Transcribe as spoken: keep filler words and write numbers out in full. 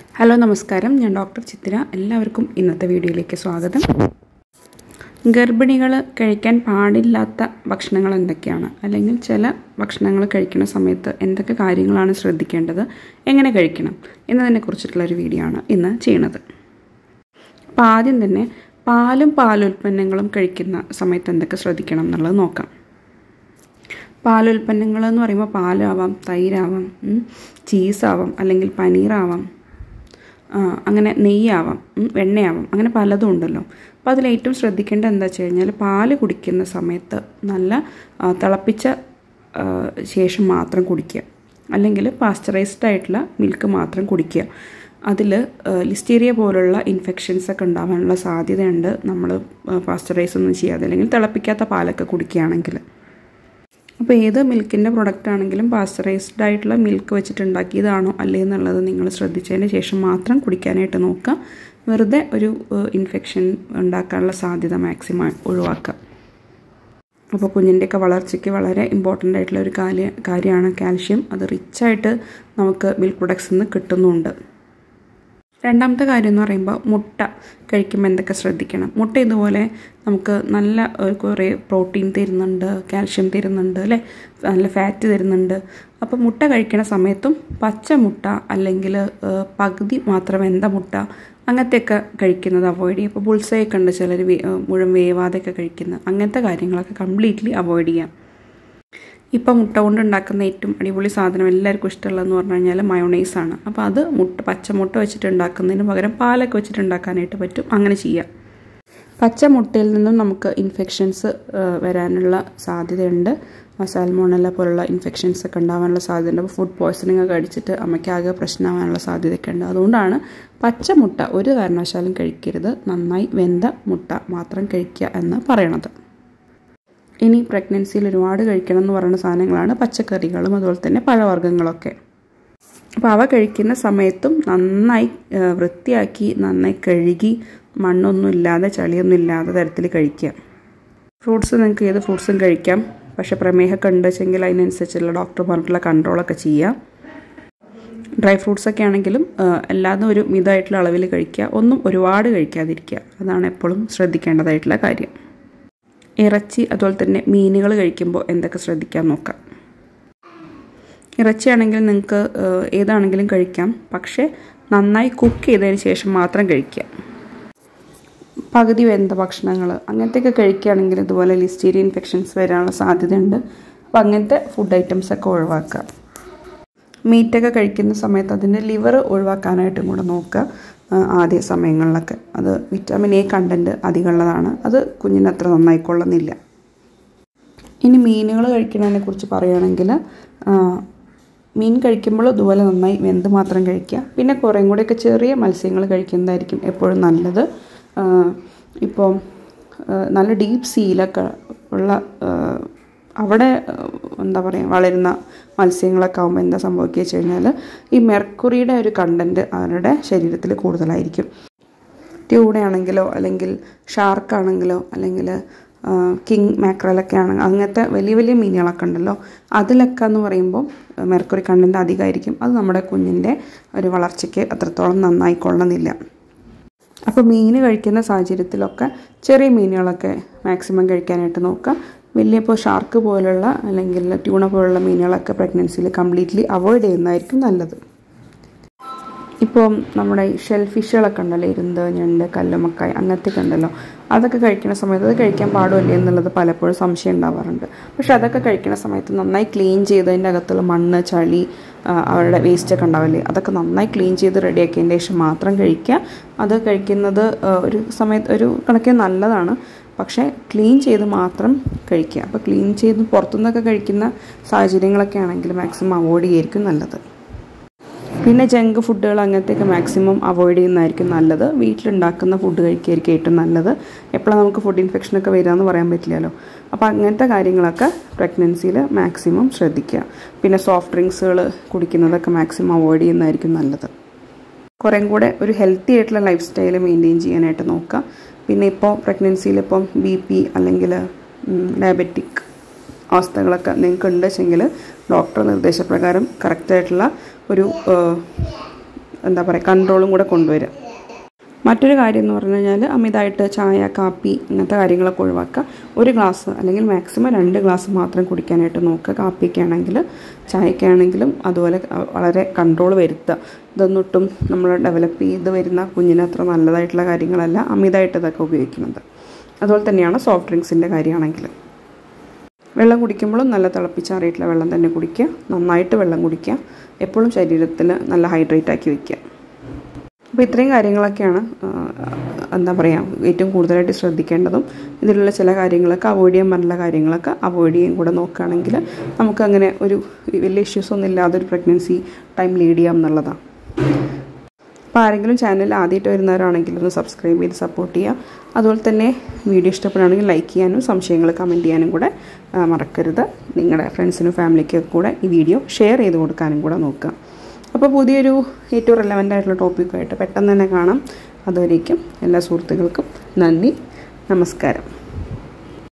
Hello നമസ്കാരം, ഞാൻ doctor ചിത്ര. എല്ലാവർക്കും ഇന്നത്തെ വീഡിയോയിലേക്ക് സ്വാഗതം. ഗർഭിണികൾ കഴിക്കാൻ പാടില്ലാത്ത ഭക്ഷണങ്ങൾ എന്തൊക്കെയാണ്, അല്ലെങ്കിൽ ചില ഭക്ഷണങ്ങൾ കഴിക്കുന്ന സമയത്ത് എന്തൊക്കെ കാര്യങ്ങളാണ് ശ്രദ്ധിക്കേണ്ടത്, എങ്ങനെ കഴിക്കണം എന്നതിനെക്കുറിച്ചിട്ടുള്ളൊരു വീഡിയോ ആണ് ഇന്ന് ചെയ്യുന്നത്. അപ്പോൾ ആദ്യം തന്നെ പാലും പാലുൽപ്പന്നങ്ങളും കഴിക്കുന്ന സമയത്ത് എന്തൊക്കെ ശ്രദ്ധിക്കണം എന്നുള്ളത് നോക്കാം. പാലുൽപ്പന്നങ്ങൾ എന്ന് പറയുമ്പോൾ പാലാവാം, തൈരാവാം, ചീസാവാം, അല്ലെങ്കിൽ പനീറാവാം, അങ്ങനെ നെയ്യാവാം, വെണ്ണയാവാം, അങ്ങനെ പലതും ഉണ്ടല്ലോ. അപ്പോൾ അതിലേറ്റവും ശ്രദ്ധിക്കേണ്ടത് എന്താ വെച്ച് കഴിഞ്ഞാൽ പാല് കുടിക്കുന്ന സമയത്ത് നല്ല തിളപ്പിച്ച ശേഷം മാത്രം കുടിക്കുക, അല്ലെങ്കിൽ പാസ്ചറൈസ്ഡ് ആയിട്ടുള്ള മിൽക്ക് മാത്രം കുടിക്കുക. അതിൽ ലിസ്റ്റീരിയ പോലുള്ള ഇൻഫെക്ഷൻസ് ഒക്കെ ഉണ്ടാകാനുള്ള സാധ്യതയുണ്ട് നമ്മൾ പാസ്ചറൈസ് ഒന്നും ചെയ്യാതെ അല്ലെങ്കിൽ തിളപ്പിക്കാത്ത പാലൊക്കെ കുടിക്കുകയാണെങ്കിൽ. അപ്പോൾ ഏത് മിൽക്കിൻ്റെ പ്രൊഡക്റ്റ് ആണെങ്കിലും പാസ്ചറൈസ്ഡ് ആയിട്ടുള്ള മിൽക്ക് വെച്ചിട്ട് ഉണ്ടാക്കിയതാണോ അല്ലേ എന്നുള്ളത് നിങ്ങൾ ശ്രദ്ധിച്ചതിന് ശേഷം മാത്രം കുടിക്കാനായിട്ട് നോക്കുക. വെറുതെ ഒരു ഇൻഫെക്ഷൻ ഉണ്ടാക്കാനുള്ള സാധ്യത മാക്സിമം ഒഴിവാക്കുക. അപ്പോൾ കുഞ്ഞിൻ്റെയൊക്കെ വളർച്ചയ്ക്ക് വളരെ ഇമ്പോർട്ടൻ്റ് ആയിട്ടുള്ള ഒരു കാര്യ കാര്യമാണ് കാൽഷ്യം. അത് റിച്ചായിട്ട് നമുക്ക് മിൽക്ക് പ്രൊഡക്ട്സിൽ നിന്ന് കിട്ടുന്നുണ്ട്. രണ്ടാമത്തെ കാര്യം എന്ന് പറയുമ്പോൾ മുട്ട കഴിക്കുമ്പോൾ എന്തൊക്കെ ശ്രദ്ധിക്കണം. മുട്ട ഇതുപോലെ നമുക്ക് നല്ല കുറേ പ്രോട്ടീൻ തരുന്നുണ്ട്, കാൽഷ്യം തരുന്നുണ്ട്, അല്ലേ, നല്ല ഫാറ്റ് തരുന്നുണ്ട്. അപ്പോൾ മുട്ട കഴിക്കുന്ന സമയത്തും പച്ച മുട്ട അല്ലെങ്കിൽ പകുതി മാത്രം വെന്ത മുട്ട അങ്ങനത്തെയൊക്കെ കഴിക്കുന്നത് അവോയ്ഡ് ചെയ്യുക. ഇപ്പോൾ ബുൾസയൊക്കെ ഉണ്ട് ചിലർ മുഴുവൻ വേവാതെയൊക്കെ കഴിക്കുന്നത്, അങ്ങനത്തെ കാര്യങ്ങളൊക്കെ കംപ്ലീറ്റ്ലി അവോയ്ഡ് ചെയ്യാം. ഇപ്പോൾ മുട്ട കൊണ്ട് ഉണ്ടാക്കുന്ന ഏറ്റവും അടിപൊളി സാധനം എല്ലാവർക്കും ഇഷ്ടമുള്ളതെന്ന് പറഞ്ഞു കഴിഞ്ഞാൽ മയോണൈസാണ്. അപ്പോൾ അത് മുട്ട പച്ചമുട്ട വെച്ചിട്ട് ഉണ്ടാക്കുന്നതിന് പകരം പാലൊക്കെ വെച്ചിട്ട് ഉണ്ടാക്കാനായിട്ട് പറ്റും. അങ്ങനെ ചെയ്യാം. പച്ച മുട്ടയിൽ നിന്നും നമുക്ക് ഇൻഫെക്ഷൻസ് വരാനുള്ള സാധ്യതയുണ്ട്. സാൽമോണല്ല പോലുള്ള ഇൻഫെക്ഷൻസ് ഒക്കെ ഉണ്ടാകാനുള്ള സാധ്യതയുണ്ട്. അപ്പോൾ ഫുഡ് പോയ്സണിങ് ഒക്കെ അടിച്ചിട്ട് അമ്മയ്ക്കാകെ പ്രശ്നമാകാനുള്ള സാധ്യതയൊക്കെ ഉണ്ട്. അതുകൊണ്ടാണ് പച്ച മുട്ട ഒരു കാരണവശാലും കഴിക്കരുത്, നന്നായി വെന്ത മുട്ട മാത്രം കഴിക്കുക എന്ന് പറയണത്. ഇനി പ്രഗ്നൻസിയിൽ ഒരുപാട് കഴിക്കണം എന്ന് പറയുന്ന സാധനങ്ങളാണ് പച്ചക്കറികളും അതുപോലെ തന്നെ പഴവർഗ്ഗങ്ങളൊക്കെ. അപ്പോൾ അവ കഴിക്കുന്ന സമയത്തും നന്നായി വൃത്തിയാക്കി നന്നായി കഴുകി മണ്ണൊന്നും ഇല്ലാതെ ചളിയൊന്നും ഇല്ലാതെ തരത്തിൽ കഴിക്കുക. ഫ്രൂട്ട്സ് നിങ്ങൾക്ക് ഏത് ഫ്രൂട്ട്സും കഴിക്കാം, പക്ഷേ പ്രമേഹമൊക്കെ ഉണ്ടെങ്കിൽ അതിനനുസരിച്ചുള്ള ഡോക്ടർ പറഞ്ഞിട്ടുള്ള കൺട്രോളൊക്കെ ചെയ്യാം. ഡ്രൈ ഫ്രൂട്ട്സൊക്കെ ആണെങ്കിലും അല്ലാതെ ഒരു മിതമായിട്ടുള്ള അളവിൽ കഴിക്കുക, ഒന്നും ഒരുപാട് കഴിക്കാതിരിക്കുക. അതാണ് എപ്പോഴും ശ്രദ്ധിക്കേണ്ടതായിട്ടുള്ള കാര്യം. ഇറച്ചി അതുപോലെ തന്നെ മീനുകൾ കഴിക്കുമ്പോൾ എന്തൊക്കെ ശ്രദ്ധിക്കാൻ നോക്കാം. ഇറച്ചിയാണെങ്കിൽ നിങ്ങൾക്ക് ഏതാണെങ്കിലും കഴിക്കാം, പക്ഷേ നന്നായി കുക്ക് ചെയ്തതിന് ശേഷം മാത്രം കഴിക്കുക. പകുതി വെന്ത ഭക്ഷണങ്ങൾ അങ്ങനത്തെയൊക്കെ കഴിക്കുകയാണെങ്കിൽ ഇതുപോലെ ലിസ്റ്റീരിയ ഇൻഫെക്ഷൻസ് വരാനുള്ള സാധ്യതയുണ്ട്. അപ്പോൾ അങ്ങനത്തെ ഫുഡ് ഐറ്റംസൊക്കെ ഒഴിവാക്കുക. മീറ്റൊക്കെ കഴിക്കുന്ന സമയത്ത് അതിൻ്റെ ലിവർ ഒഴിവാക്കാനായിട്ടും കൂടെ നോക്കുക. ആദ്യ സമയങ്ങളിലൊക്കെ അത് വിറ്റാമിൻ എ കണ്ടൻറ്റ് അധികമുള്ളതാണ്, അത് കുഞ്ഞിന് അത്ര നന്നായിക്കൊള്ളുന്നില്ല. ഇനി മീനുകൾ കഴിക്കുന്നതിനെ കുറിച്ച് പറയുകയാണെങ്കിൽ മീൻ കഴിക്കുമ്പോൾ ഇതുപോലെ നന്നായി വെന്ത് മാത്രം കഴിക്കുക. പിന്നെ കുറേയും കൂടെയൊക്കെ ചെറിയ മത്സ്യങ്ങൾ കഴിക്കുന്നതായിരിക്കും എപ്പോഴും നല്ലത്. ഇപ്പോൾ നല്ല ഡീപ്പ് സീലൊക്കെ ഉള്ള അവിടെ എന്താ പറയുക വളരുന്ന മത്സ്യങ്ങളൊക്കെ ആകുമ്പോൾ എന്താ സംഭവിക്കുക വെച്ച് കഴിഞ്ഞാൽ ഈ മെർക്കുറിയുടെ ഒരു കണ്ടൻറ്റ് അവരുടെ ശരീരത്തിൽ കൂടുതലായിരിക്കും. ട്യൂണയാണെങ്കിലോ അല്ലെങ്കിൽ ഷാർക്കാണെങ്കിലോ അല്ലെങ്കിൽ കിങ് മാക്രലൊക്കെ ആണെങ്കിൽ അങ്ങനത്തെ വലിയ വലിയ മീനുകളൊക്കെ ഉണ്ടല്ലോ, അതിലൊക്കെ എന്ന് പറയുമ്പോൾ മെർക്കുറി കണ്ടൻറ്റ് അധികമായിരിക്കും. അത് നമ്മുടെ കുഞ്ഞിൻ്റെ ഒരു വളർച്ചയ്ക്ക് അത്രത്തോളം നന്നായിക്കൊള്ളുന്നില്ല. അപ്പോൾ മീൻ കഴിക്കുന്ന സാഹചര്യത്തിലൊക്കെ ചെറിയ മീനുകളൊക്കെ മാക്സിമം കഴിക്കാനായിട്ട് നോക്കുക. വലിയ ഇപ്പോൾ ഷാർക്ക് പോലുള്ള അല്ലെങ്കിൽ ട്യൂണ പോലുള്ള മീനുകളൊക്കെ പ്രഗ്നൻസിയിൽ കംപ്ലീറ്റ്ലി അവോയ്ഡ് ചെയ്യുന്നതായിരിക്കും നല്ലത്. ഇപ്പോൾ നമ്മുടെ ഈ ഷെൽ ഫിഷുകളൊക്കെ ഉണ്ടല്ലോ, ഇരുന്ത്, ഞണ്ട്, കല്ലുമക്കായ അങ്ങനത്തെയൊക്കെ ഉണ്ടല്ലോ, അതൊക്കെ കഴിക്കുന്ന സമയത്ത് അത് കഴിക്കാൻ പാടില്ലേ എന്നുള്ളത് പലപ്പോഴും സംശയം ഉണ്ടാവാറുണ്ട്. പക്ഷെ അതൊക്കെ കഴിക്കുന്ന സമയത്ത് നന്നായി ക്ലീൻ ചെയ്ത് അതിൻ്റെ അകത്തുള്ള മണ്ണ്, ചളി, അവരുടെ വേസ്റ്റൊക്കെ ഉണ്ടാവില്ലേ, അതൊക്കെ നന്നായി ക്ലീൻ ചെയ്ത് റെഡിയാക്കിയതിൻ്റെ ശേഷം മാത്രം കഴിക്കുക. അത് കഴിക്കുന്നത് ഒരു സമയത്ത് ഒരു കണക്കിന് നല്ലതാണ്, പക്ഷേ ക്ലീൻ ചെയ്ത് മാത്രം കഴിക്കുക. അപ്പോൾ ക്ലീൻ ചെയ്ത് പുറത്തുനിന്നൊക്കെ കഴിക്കുന്ന സാഹചര്യങ്ങളൊക്കെ ആണെങ്കിൽ മാക്സിമം അവോയ്ഡ് ചെയ്യായിരിക്കും നല്ലത്. പിന്നെ ജങ്ക് ഫുഡുകൾ അങ്ങനത്തെയൊക്കെ മാക്സിമം അവോയ്ഡ് ചെയ്യുന്നതായിരിക്കും നല്ലത്. വീട്ടിലുണ്ടാക്കുന്ന ഫുഡ് കഴിക്കുകയായിരിക്കും ഏറ്റവും നല്ലത്. എപ്പോഴാണ് നമുക്ക് ഫുഡ് ഇൻഫെക്ഷനൊക്കെ വരികയെന്ന് പറയാൻ പറ്റില്ലല്ലോ. അപ്പോൾ അങ്ങനത്തെ കാര്യങ്ങളൊക്കെ പ്രഗ്നൻസിയിൽ മാക്സിമം ശ്രദ്ധിക്കുക. പിന്നെ സോഫ്റ്റ് ഡ്രിങ്ക്സുകൾ കുടിക്കുന്നതൊക്കെ മാക്സിമം അവോയ്ഡ് ചെയ്യുന്നതായിരിക്കും നല്ലത്. കുറേം കൂടെ ഒരു ഹെൽത്തി ആയിട്ടുള്ള ലൈഫ് സ്റ്റൈൽ മെയിൻറ്റെയിൻ ചെയ്യാനായിട്ട് നോക്കുക. പിന്നെ ഇപ്പോൾ പ്രഗ്നൻസിയിൽ ഇപ്പം ബി പി അല്ലെങ്കിൽ ഡയബറ്റിക് അവസ്ഥകളൊക്കെ നിങ്ങൾക്ക് ഉണ്ട് വെച്ചെങ്കിൽ ഡോക്ടർ നിർദ്ദേശപ്രകാരം കറക്റ്റായിട്ടുള്ള ഒരു എന്താ പറയുക കൺട്രോളും കൂടെ കൊണ്ടുവരിക. മറ്റൊരു കാര്യം എന്ന് പറഞ്ഞു കഴിഞ്ഞാൽ അമിതമായിട്ട് ചായ കാപ്പി ഇങ്ങനത്തെ കാര്യങ്ങളൊക്കെ ഒഴിവാക്കുക. ഒരു ഗ്ലാസ് അല്ലെങ്കിൽ മാക്സിമം രണ്ട് ഗ്ലാസ് മാത്രം കുടിക്കാനായിട്ട് നോക്കുക. കാപ്പിക്കാണെങ്കിൽ ചായക്കാണെങ്കിലും അതുപോലെ വളരെ കൺട്രോൾ വരുത്തുക. ഇതൊന്നിട്ടും നമ്മൾ ഡെവലപ്പ് ചെയ്ത് വരുന്ന കുഞ്ഞിന് അത്ര നല്ലതായിട്ടുള്ള കാര്യങ്ങളല്ല അമിതമായിട്ട് ഇതൊക്കെ ഉപയോഗിക്കുന്നത്. അതുപോലെ തന്നെയാണ് സോഫ്റ്റ് ഡ്രിങ്ക്സിൻ്റെ കാര്യമാണെങ്കിൽ. വെള്ളം കുടിക്കുമ്പോഴും നല്ല തിളപ്പിച്ചാറിയിട്ടുള്ള വെള്ളം തന്നെ കുടിക്കുക. നന്നായിട്ട് വെള്ളം കുടിക്കുക. എപ്പോഴും ശരീരത്തിൽ നല്ല ഹൈഡ്രേറ്റ് ആക്കി വയ്ക്കുക. അപ്പോൾ ഇത്രയും കാര്യങ്ങളൊക്കെയാണ് എന്താ പറയുക ഏറ്റവും കൂടുതലായിട്ട് ശ്രദ്ധിക്കേണ്ടതും. ഇതിലുള്ള ചില കാര്യങ്ങളൊക്കെ അവോയ്ഡ് ചെയ്യാൻ പറ്റുന്ന കാര്യങ്ങളൊക്കെ അവോയ്ഡ് ചെയ്യാൻ കൂടെ നോക്കുകയാണെങ്കിൽ നമുക്കങ്ങനെ ഒരു വലിയ ഇഷ്യൂസൊന്നും ഇല്ലാതെ ഒരു പ്രഗ്നൻസി ടൈം ലീഡ് ചെയ്യാം എന്നുള്ളതാണ്. അപ്പോൾ ആരെങ്കിലും ചാനൽ ആദ്യമായിട്ട് വരുന്നവരാണെങ്കിൽ ഒന്ന് സബ്സ്ക്രൈബ് ചെയ്ത് സപ്പോർട്ട് ചെയ്യുക. അതുപോലെ തന്നെ വീഡിയോ ഇഷ്ടപ്പെടുകയാണെങ്കിൽ ലൈക്ക് ചെയ്യാനും സംശയങ്ങൾ കമൻറ്റ് ചെയ്യാനും കൂടെ മറക്കരുത്. നിങ്ങളുടെ ഫ്രണ്ട്സിനും ഫാമിലിക്കൊക്കെ കൂടെ ഈ വീഡിയോ ഷെയർ ചെയ്ത് കൊടുക്കാനും കൂടെ നോക്കുക. അപ്പോൾ പുതിയൊരു ഏറ്റവും റെലവൻ്റ് ആയിട്ടുള്ള ടോപ്പിക്കുമായിട്ട് പെട്ടെന്ന് തന്നെ കാണാം. അതുവരേക്കും എല്ലാ സുഹൃത്തുക്കൾക്കും നന്ദി, നമസ്കാരം.